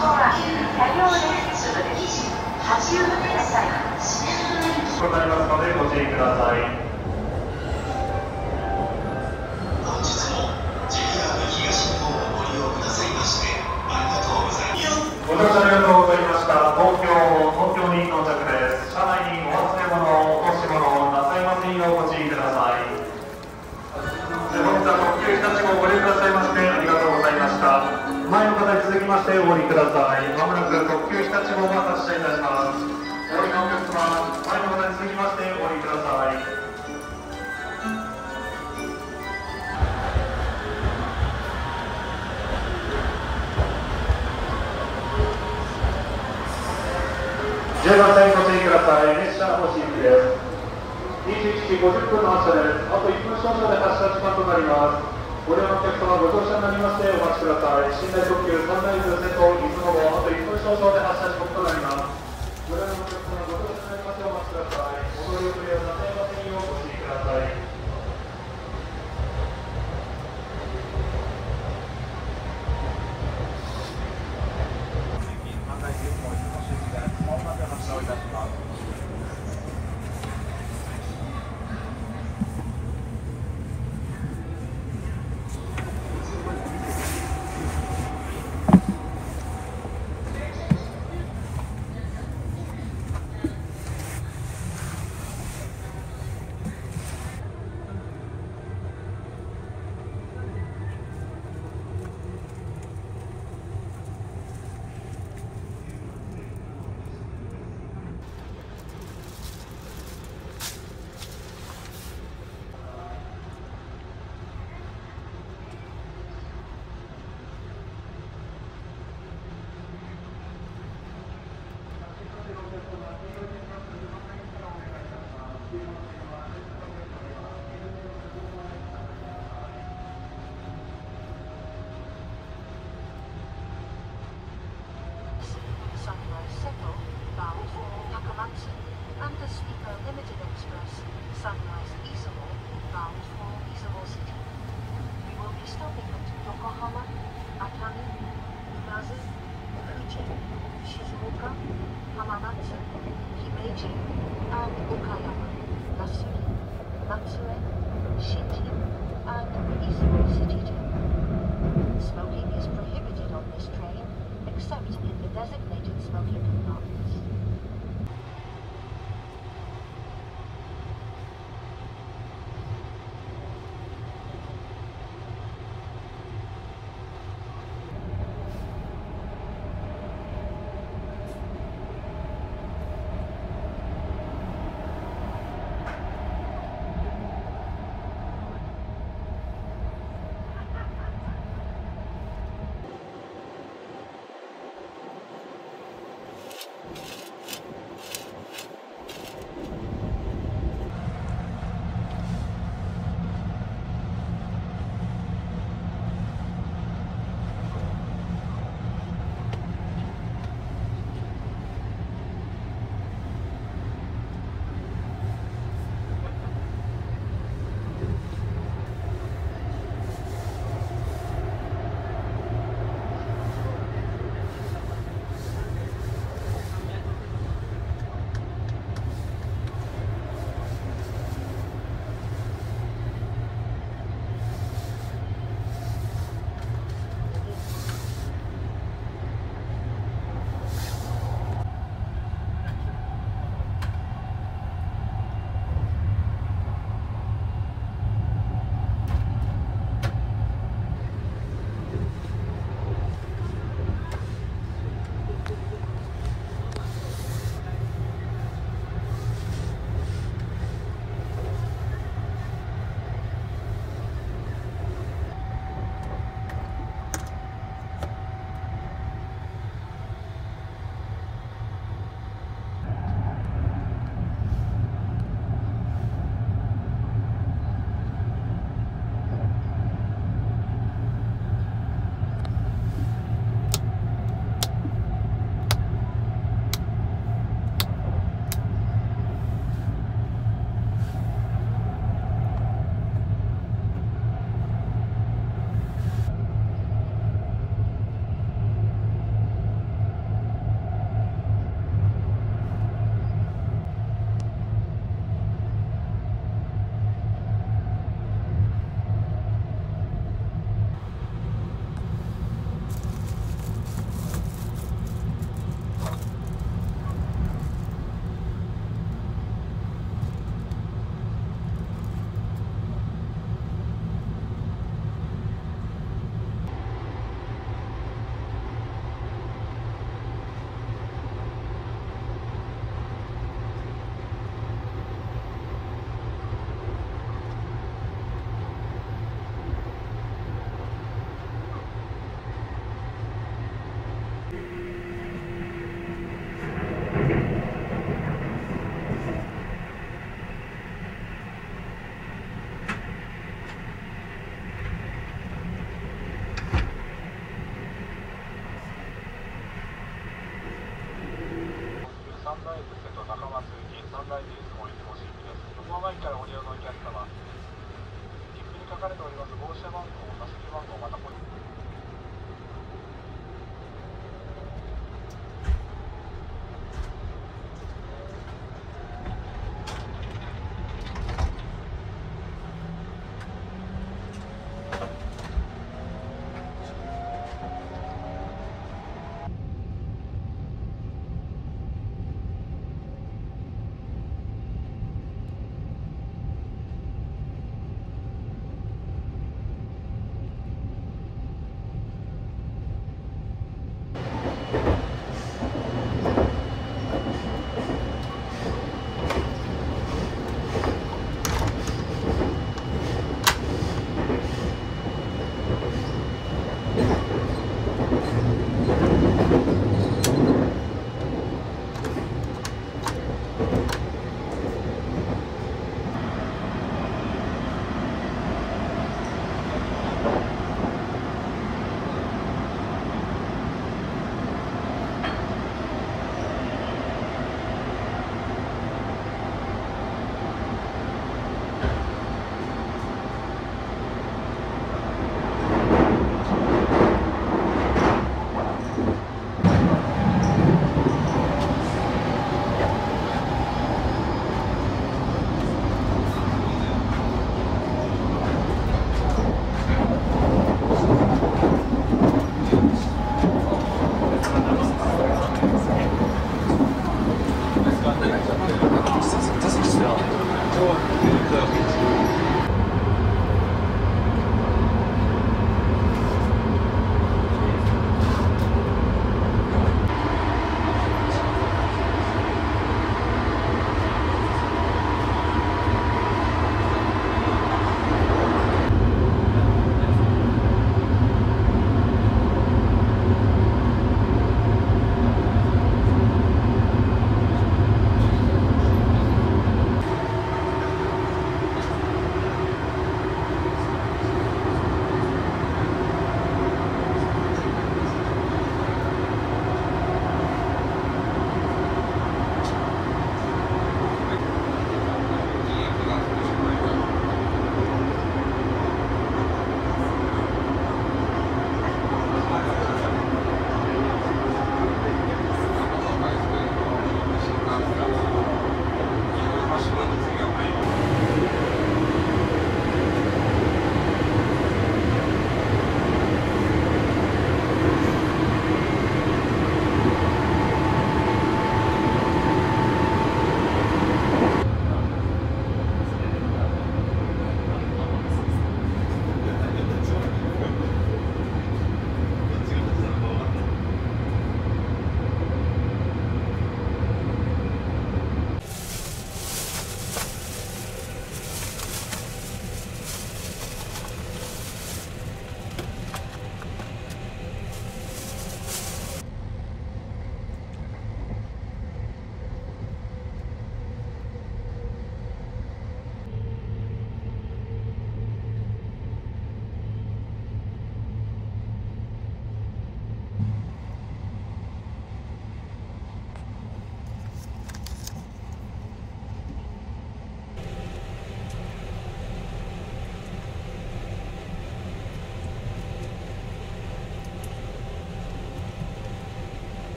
は車両です。すぐです。8分ください。 ございますのでご注意ください。 本日も JR 東日本をご利用くださいましてありがとうございます。 ご乗車ありがとうございました。東京に到着です。車内にお忘れ物、落とし物なさいませんようご注意ください。本日は特急日立号をご利用くださいましてありがとうございました。前の方に続きましてお降りください。まもなく特急日立号が発車いたします。お降りのお客様、前の方に続きましてお降りください。10番線ご注意ください。列車発進です。21時50分の発車です。あと1分少々で発車時間となります。ご利用のお客様、ご乗車になりましてお待ちください。寝台特急サンライズ先頭、出雲号、あと1分少々で発車時刻となります。ご利用のお客様、ご乗車になりましてお待ちください。お乗り遅れをなさいませんようご注意ください。 Sunrise Settle, bound for Takamatsu, and the Sleeper Limited Express, Sunrise Izumo, bound for Izumo City. We will be stopping at Yokohama, Atami, Umazu, Fuji, Shizuoka, Hamamatsu, Himeji, and Okayama, Nasuri, Matsue, Shinji, and Izumo City too. Smoking is prohibited on this train, except in the designated smoking compartments. えていつもいてほしいです。横浜駅からご利用のお客様、切符に書かれております号車番号、座席番号、またこれ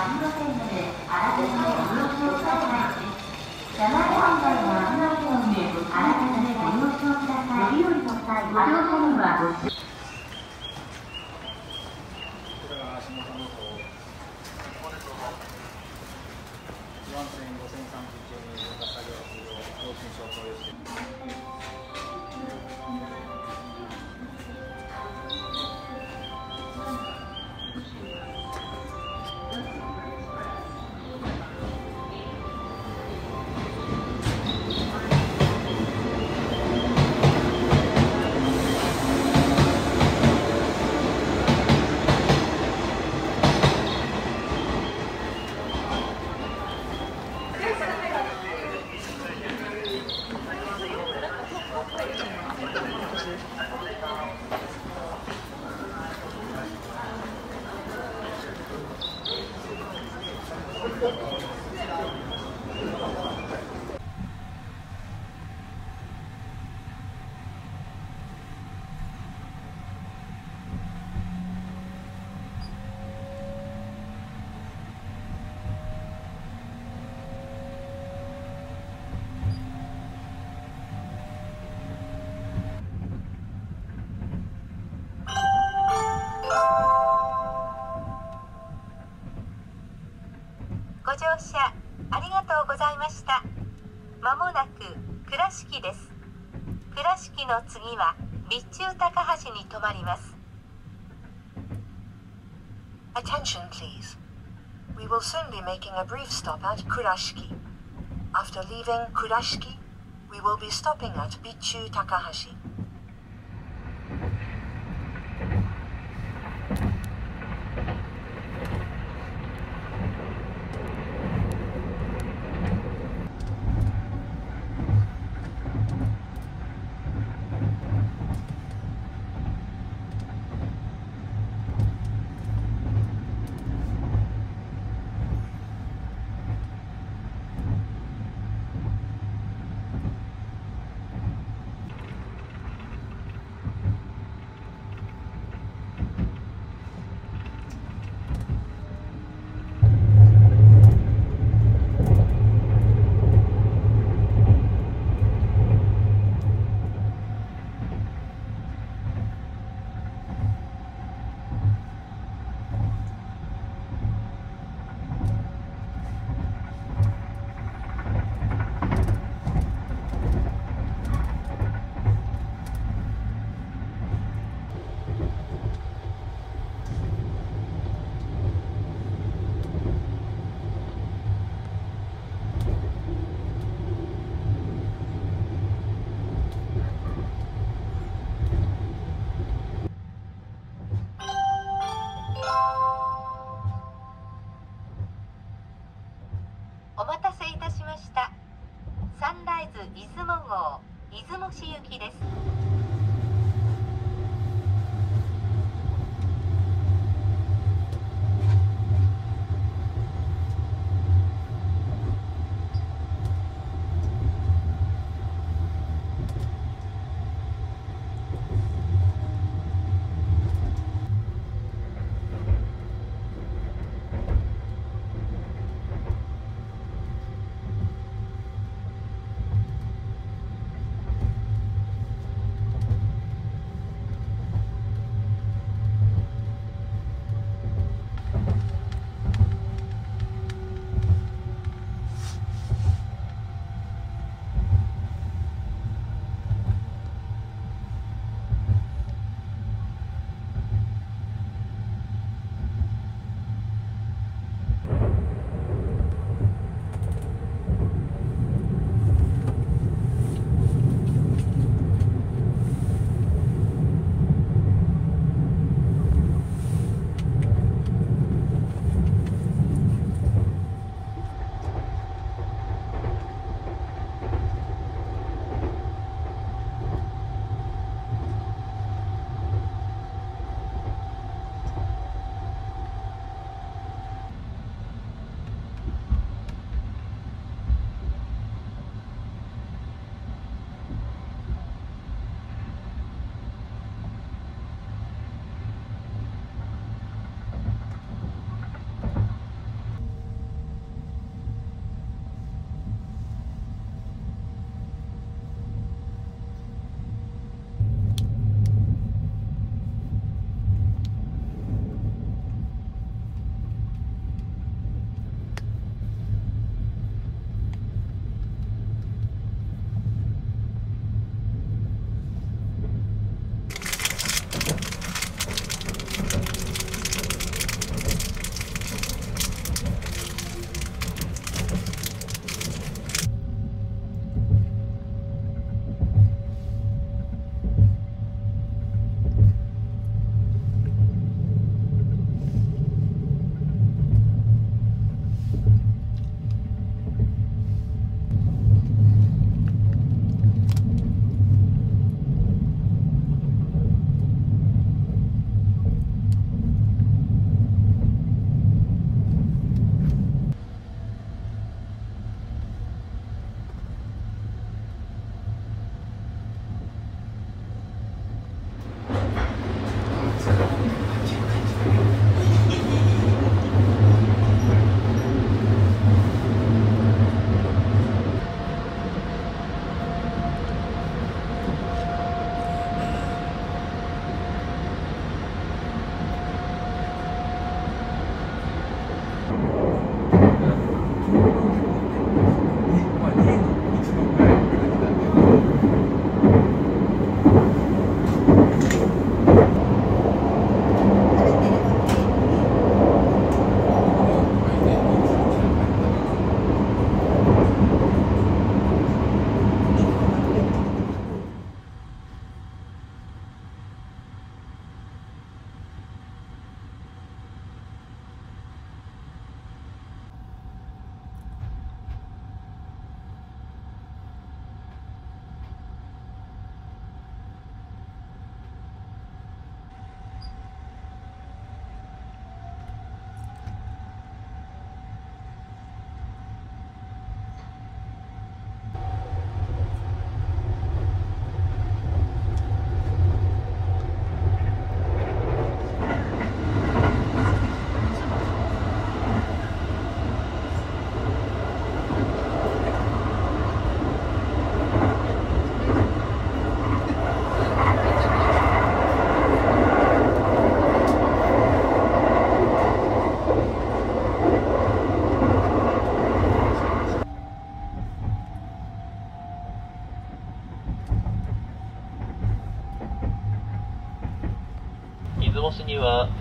ありませんので、あらかじめご了承ください。車内販売が危ないので、あらかじめご了承ください。乗り降りの際、ご乗車にはご注意。 ご乗車ありがとうございました。まもなく倉敷です。倉敷の次は備中高橋に停まります。Attention please. We will soon be making a brief stop at Kurashiki. After leaving Kurashiki, we will be stopping at Bichu Takahashi.お待たせいたしました。サンライズ出雲号出雲市行きです。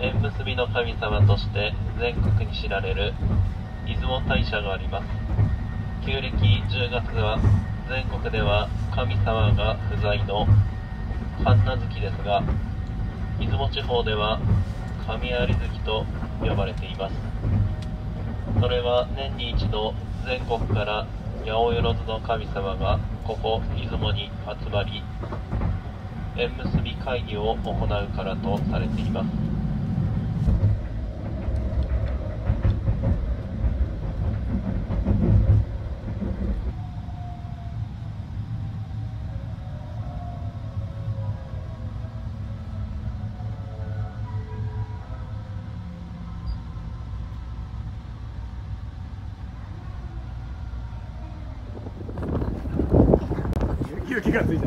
縁結びの神様として全国に知られる出雲大社があります。旧暦10月は全国では神様が不在の神無月ですが、出雲地方では神有月と呼ばれています。それは年に一度全国から八百万の神様がここ出雲に集まり、縁結び会議を行うからとされています。 雪がついちゃった。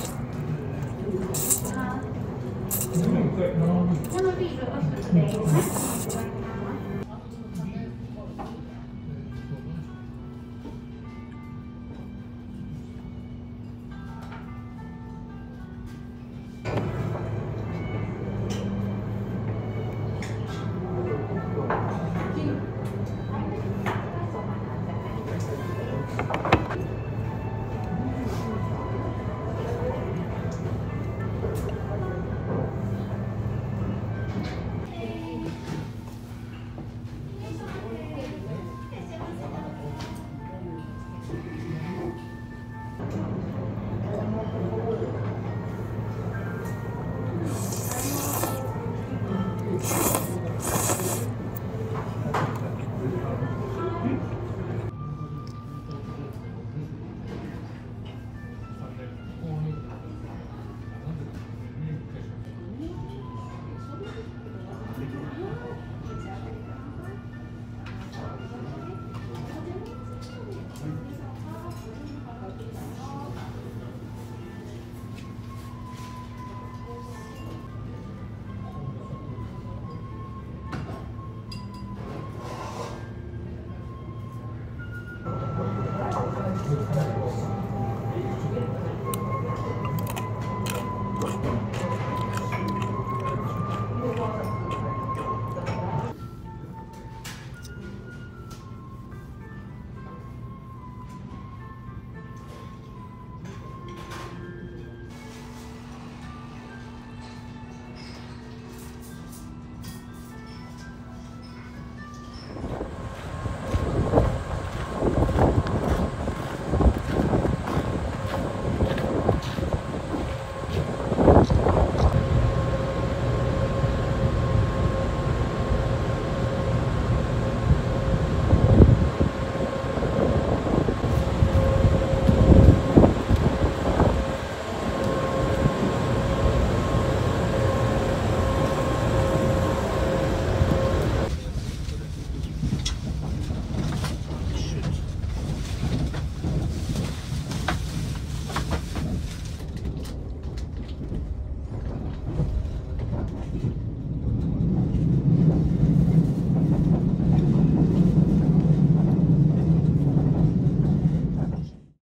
生ビールお一つで。